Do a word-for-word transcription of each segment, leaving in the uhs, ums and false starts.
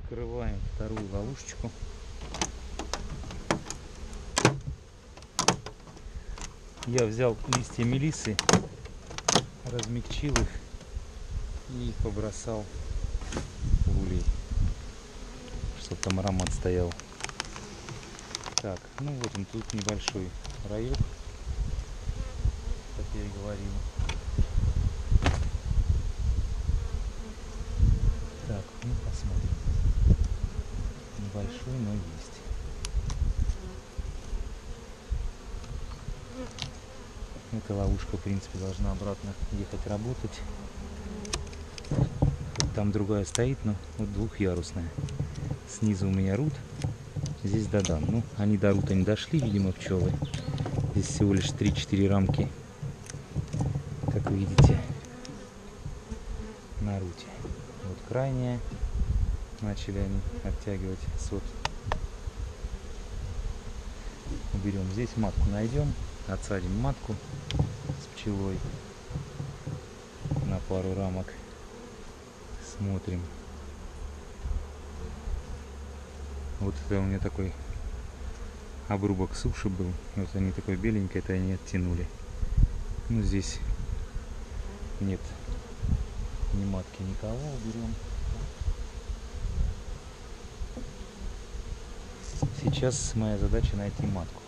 Открываем вторую ловушечку. Я взял листья мелисы, размягчил их и побросал в улей, чтобы там аромат стоял. Так, ну вот он, тут небольшой раек, как я и говорил. Так, ну посмотрим. Небольшой, но есть. Эта ловушка, в принципе, должна обратно ехать работать. Там другая стоит, но вот двухъярусная. Снизу у меня рут, здесь додан. Ну, они до рута не дошли, видимо, пчелы. Здесь всего лишь три-четыре рамки, как вы видите, на руте. Вот крайняя. Начали они оттягивать сот. Уберем. Здесь матку найдем. Отсадим матку с пчелой на пару рамок. Смотрим. Вот это у меня такой обрубок суши был. Вот они такой беленький, это они оттянули. Ну здесь нет ни матки, никого. Уберем. Сейчас моя задача найти матку.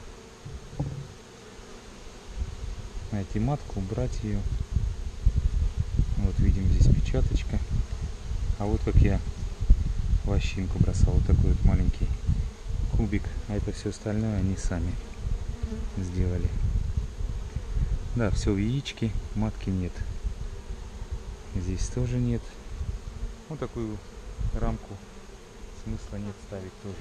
Найти матку, убрать ее. Вот видим здесь печаточка. А вот как я лощинку бросал. Вот такой вот маленький кубик. А это все остальное они сами сделали. Да, все в яичке. Матки нет. Здесь тоже нет. Вот такую рамку смысла нет ставить тоже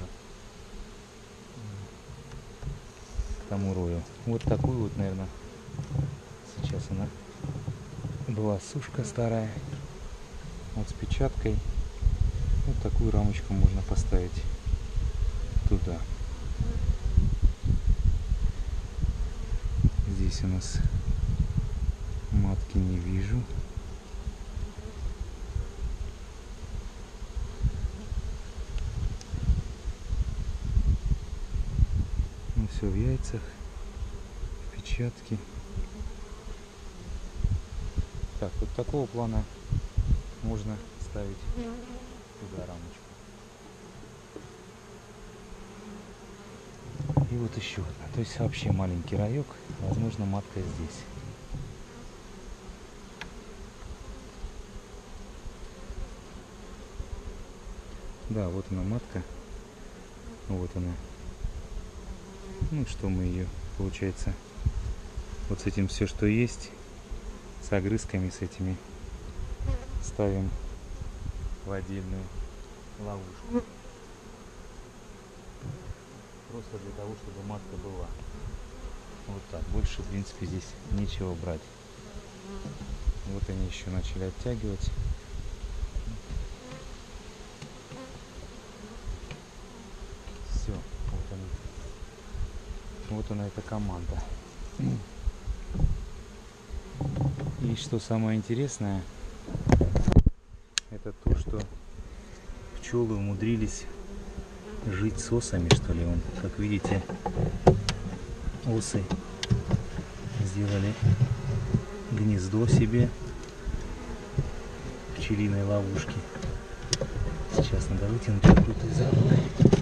к тому рою. Вот такую вот, наверное, сейчас она была сушка старая. Вот с печаткой. Вот такую рамочку можно поставить туда. Здесь у нас матки не вижу. Ну все в яйцах, в печатке. Так, вот такого плана можно ставить туда рамочку. И вот еще одна. То есть вообще маленький раек. Возможно, матка здесь. Да, вот она матка. Вот она. Ну что мы ее, получается, вот с этим все, что есть, с огрызками, с этими, ставим в отдельную ловушку. Просто для того, чтобы матка была. Вот так. Больше, в принципе, здесь нечего брать. Вот они еще начали оттягивать. Все. Вот они. Вот она, эта команда. И что самое интересное, это то, что пчелы умудрились жить с осами, что ли. Вон, как видите, осы сделали гнездо себе в пчелиной ловушке. Сейчас надо вытянуть что-то из работы.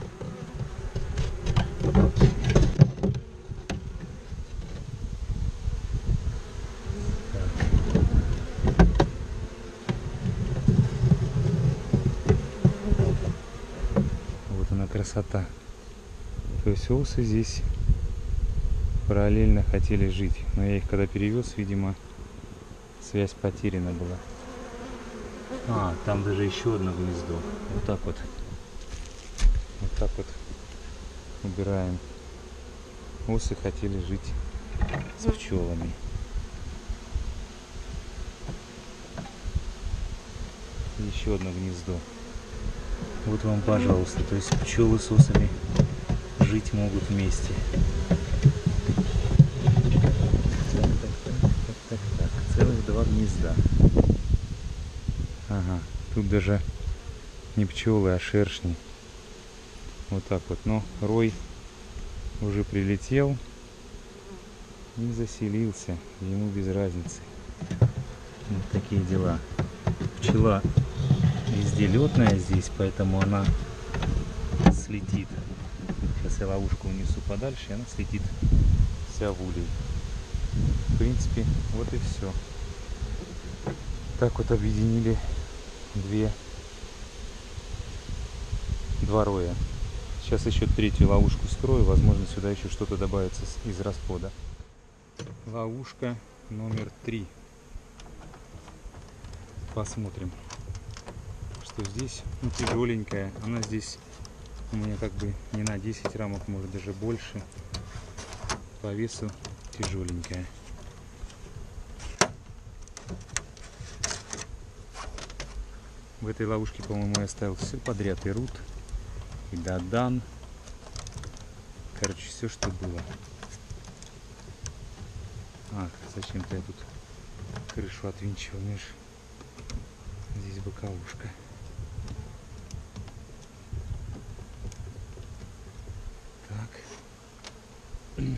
Красота. То есть осы здесь параллельно хотели жить, но я их когда перевез, видимо, связь потеряна была. А, там даже еще одно гнездо. Вот так вот. Вот так вот убираем. Осы хотели жить с пчелами. Еще одно гнездо. Вот вам, пожалуйста. То есть пчелы с осами жить могут вместе. Так, так, так, так, так. Целых два гнезда. Ага. Тут даже не пчелы, а шершни. Вот так вот. Но рой уже прилетел и заселился. Ему без разницы. Вот такие дела. Пчела везде летная здесь, поэтому она слетит. Сейчас я ловушку унесу подальше, и она слетит вся в улей. В принципе, вот и все. Так вот объединили две два роя. Сейчас еще третью ловушку скрою, возможно, сюда еще что-то добавится из расплода. Ловушка номер три. Посмотрим, что здесь. Ну, тяжеленькая. Она здесь у меня как бы не на десять рамок, может даже больше. По весу тяжеленькая. В этой ловушке, по-моему, я оставил все подряд. И рут, и дадан. Короче, все, что было. А, зачем-то я тут крышу отвинчивал, меж. Здесь боковушка. Так.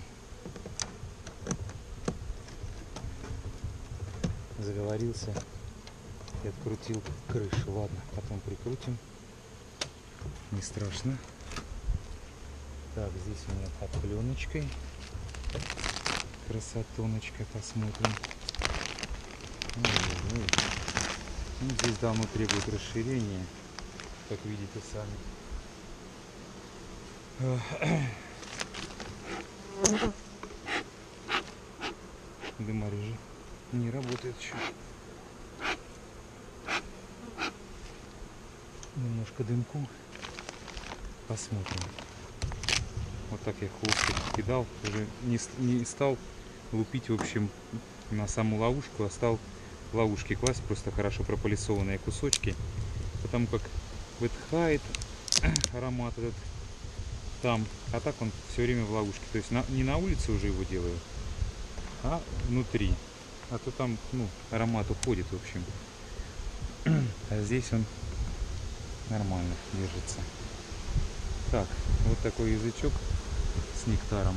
Заговорился и открутил крышу. Ладно, потом прикрутим. Не страшно. Так, здесь у меня под пленочкой. Красотоночка, посмотрим. Ой-ой-ой. Ну, здесь давно требует расширения, как видите сами. Дымарь же не работает еще. Немножко дымку. Посмотрим. Вот так я хвостик кидал. Уже не, не стал лупить, в общем, на саму ловушку, а стал в ловушки класть просто хорошо пропылесованные кусочки. Потому как выдыхает аромат этот там. А так он все время в ловушке. То есть на, не на улице уже его делаю, а внутри. А то там, ну, аромат уходит, в общем. А здесь он нормально держится. Так, вот такой язычок с нектаром.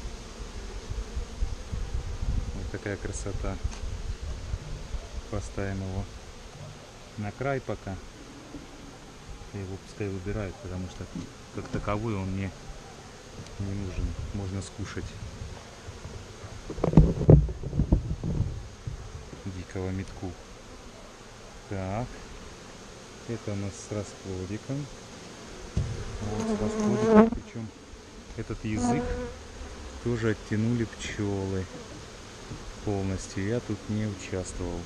Вот такая красота. Поставим его на край пока. Я его пускай выбирают, потому что как таковой он мне не нужен. Можно скушать дикого метку. Так, это у нас с расплодиком. Вот с расплодиком, причем этот язык тоже оттянули пчелы полностью. Я тут не участвовал.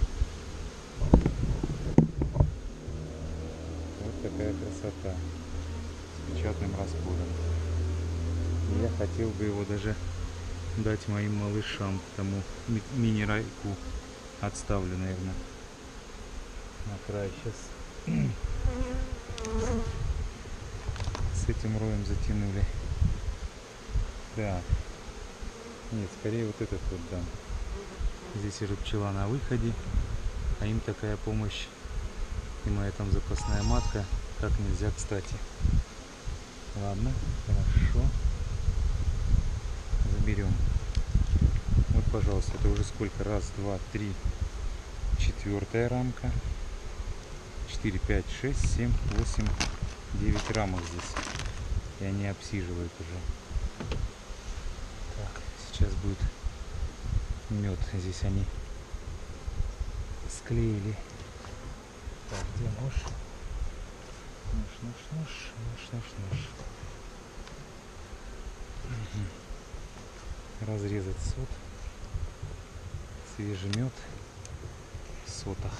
Вот такая красота с печатным расплодом. Я хотел бы его даже дать моим малышам, тому ми мини-райку отставлю, наверное, на край сейчас. С этим роем затянули. Так. Нет, скорее вот этот вот дам. Здесь уже пчела на выходе, а им такая помощь. И моя там запасная матка как нельзя кстати. Ладно, хорошо. Заберем. Вот, пожалуйста, это уже сколько? Раз, два, три, четвертая рамка. Четыре, пять, шесть, семь, восемь, девять рамок здесь. И они обсиживают уже. Так, сейчас будет мед. Здесь они склеили. Так, где нож? Нож, нож, нож, нож, нож, нож. Угу. Разрезать сот. Свежий мед в сотах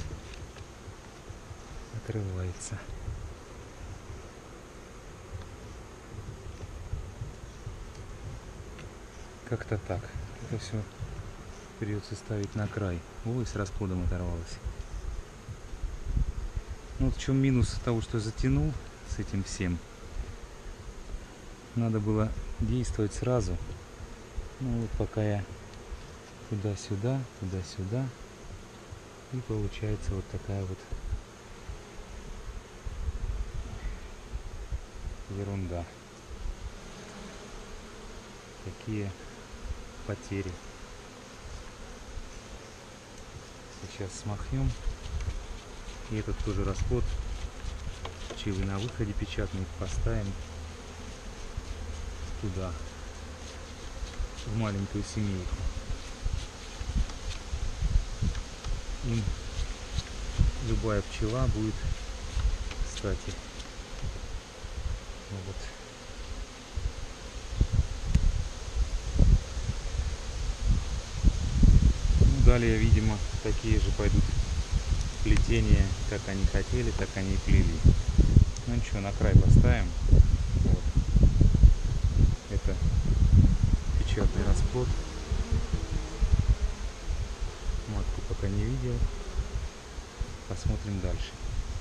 отрывается. Как-то так. Это все придется ставить на край. Ой, с расплодом оторвалось. Ну, вот в чем минус того, что затянул с этим всем. Надо было действовать сразу. Ну вот пока я туда-сюда, туда-сюда. И получается вот такая вот ерунда. Какие потери. Сейчас смахнем. И этот тоже расплод пчелы на выходе печатный поставим туда, в маленькую семейку. Им любая пчела будет кстати. Вот. Ну, далее, видимо, такие же пойдут плетения, как они хотели, так они и плели. Ну ничего, на край поставим. Вот. Это печатный расплод. Матку пока не видел. Посмотрим дальше.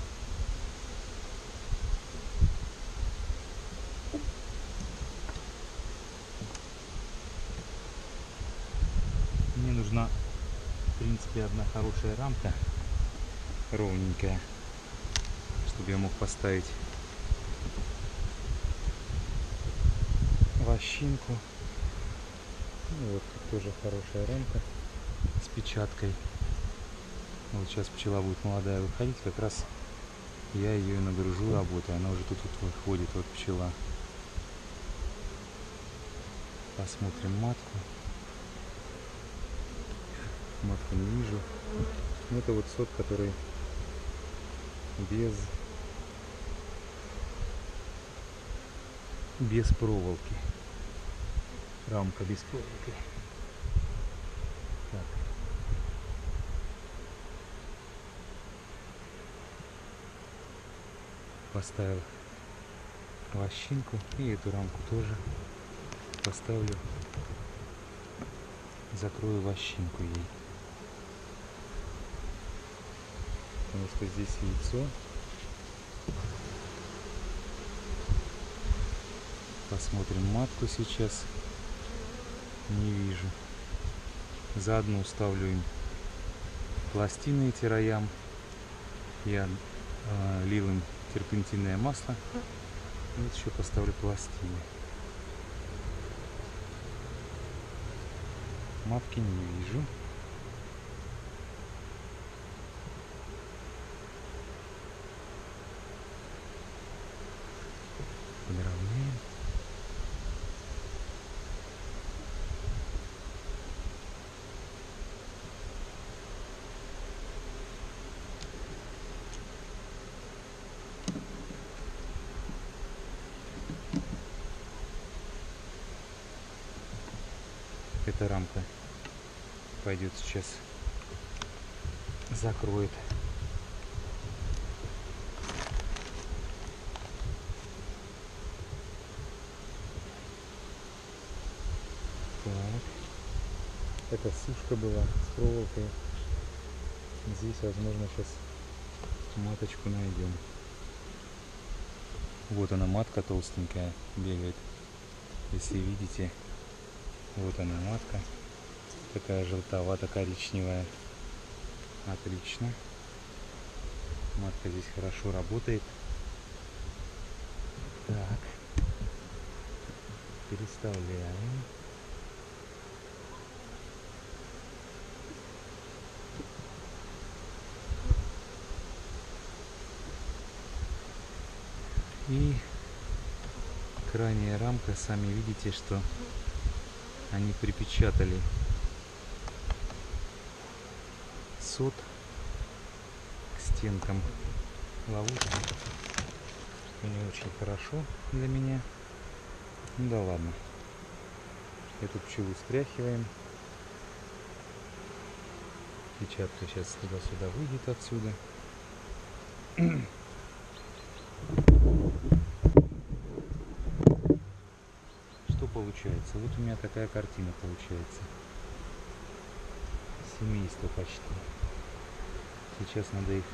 Мне нужна, в принципе, одна хорошая рамка, ровненькая, чтобы я мог поставить вощинку. Ну, вот тут тоже хорошая рамка с печаткой. Вот сейчас пчела будет молодая выходить, как раз я ее нагружу работой. Она уже тут, тут выходит, вот пчела. Посмотрим матку. Матку не вижу. Ну, это вот сот, который без без проволоки. Рамка без проволоки. Так. Поставил вощинку и эту рамку тоже поставлю, закрою вощинку ей, потому что здесь яйцо. Посмотрим матку сейчас. Не вижу. Заодно ставлю им пластины эти роям. Я э, лил им терпентинное масло. Вот еще поставлю пластины. Матки не вижу. Подровняем. Эта рамка пойдет сейчас, закроет. Так, это сушка была с проволокой. Здесь, возможно, сейчас маточку найдем. Вот она, матка толстенькая бегает. Если видите, вот она, матка. Такая желтовато-коричневая. Отлично. Матка здесь хорошо работает. Так. Переставляем. И крайняя рамка, сами видите, что они припечатали сот к стенкам ловушки. Не очень хорошо для меня. Ну да ладно. Эту пчелу стряхиваем. Печатка сейчас туда-сюда выйдет отсюда. Что получается? Вот у меня такая картина получается. Семейство почти. Сейчас надо их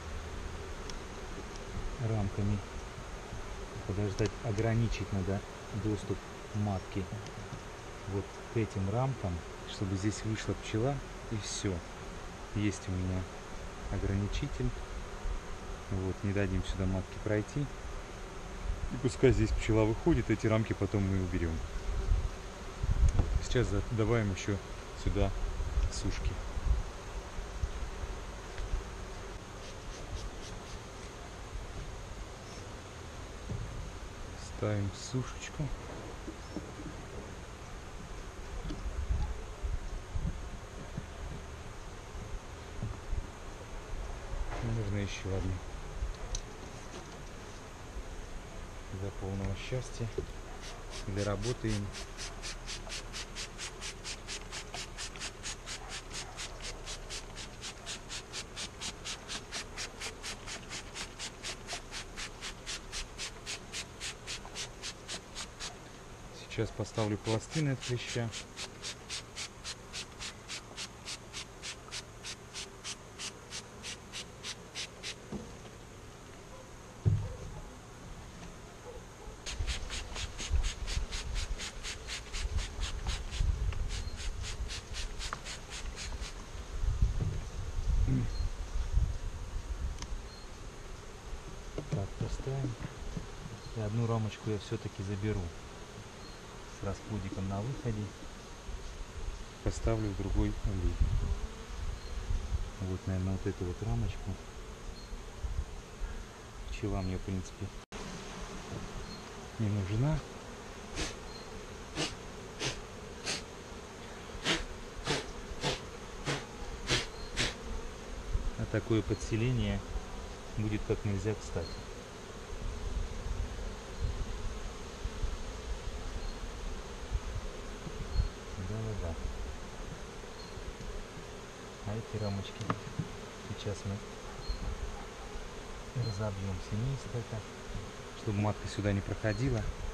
рамками подождать, ограничить надо доступ матки вот к этим рамкам, чтобы здесь вышла пчела, и все. Есть у меня ограничитель. Вот, не дадим сюда матке пройти. И пускай здесь пчела выходит, эти рамки потом мы уберем. Сейчас добавим еще сюда сушки. Ставим сушечку. Нужно еще одну. Для полного счастья. Для работы им. Сейчас поставлю пластины от клеща. Так, поставим. И одну рамочку я все-таки заберу. С расплодиком на выходе. Поставлю в другой улей. Вот, наверное, вот эту вот рамочку. Пчела мне, в принципе, не нужна. А такое подселение будет как нельзя кстати. Да-да-да. А эти рамочки сейчас мы разобьем семейство, чтобы матка сюда не проходила.